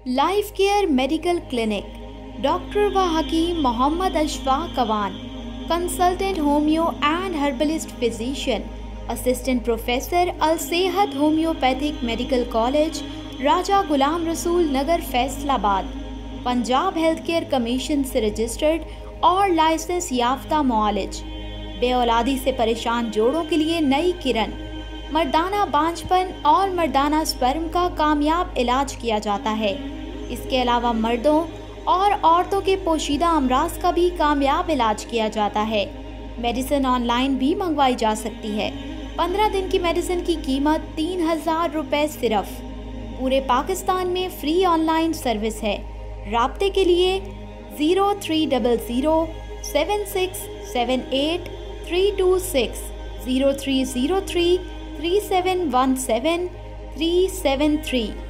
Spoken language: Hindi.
Life care medical clinic, doctor व हकीम Mohammad Ashfaq Awan, consultant homeo and herbalist physician, assistant professor Al Sehat homeopathic medical college, Raja Ghulam Rasool Nagar Faisalabad, Punjab health care commission से रजिस्टर्ड और लाइसेंस याफ्ता मुआलिज। बेऔलादी से परेशान जोड़ों के लिए नई किरण, मर्दाना बांझपन और मर्दाना स्पर्म का कामयाब इलाज किया जाता है। इसके अलावा मर्दों और औरतों के पोशीदा अमराज का भी कामयाब इलाज किया जाता है। मेडिसिन ऑनलाइन भी मंगवाई जा सकती है। 15 दिन की मेडिसिन की कीमत 3000 रुपये सिर्फ। पूरे पाकिस्तान में फ्री ऑनलाइन सर्विस है। राब्ते के लिए 0300 7678 326, 0303 3717 373।